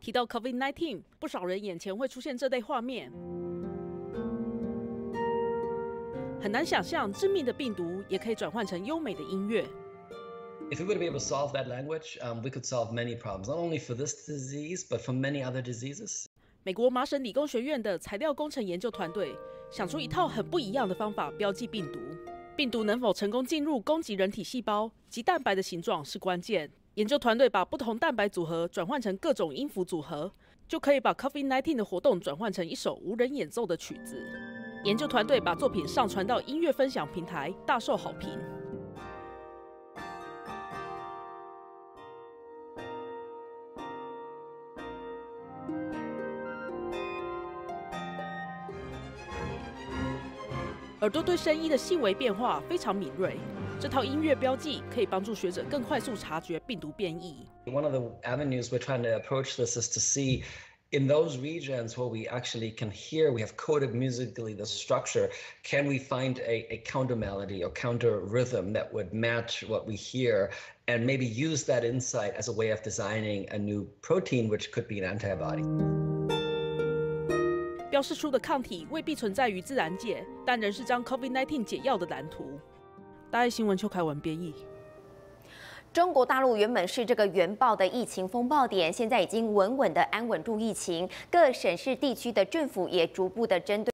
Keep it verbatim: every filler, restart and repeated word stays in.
提到 COVID 十九， 不少人眼前会出现这类画面，很难想象致命的病毒也可以转换成优美的音乐。 If we were to be able to solve that language, um, we could solve many problems, not only for this disease, but for many other diseases. 美国麻省理工学院的材料工程研究团队想出一套很不一样的方法标记病毒。病毒能否成功进入攻击人体细胞及蛋白的形状是关键。研究团队把不同蛋白组合转换成各种音符组合，就可以把 COVID 十九 的活动转换成一首无人演奏的曲子。研究团队把作品上传到音乐分享平台，大受好评。 耳朵对声音的细微变化非常敏锐，这套音乐标记可以帮助学者更快速察觉病毒变异。 One of the avenues we're trying to approach this is to see in those regions where we actually can hear, we have coded musically the structure, can we find a, a counter melody or counter rhythm that would match what we hear and maybe use that insight as a way of designing a new protein, which could be an antibody. 标示出的抗体未必存在于自然界，但仍是将 COVID 十九 解药的蓝图。大爱新闻邱凯文编译。 中国大陆原本是这个原爆的疫情风暴点，现在已经稳稳的安稳住疫情，各省市地区的政府也逐步的针对。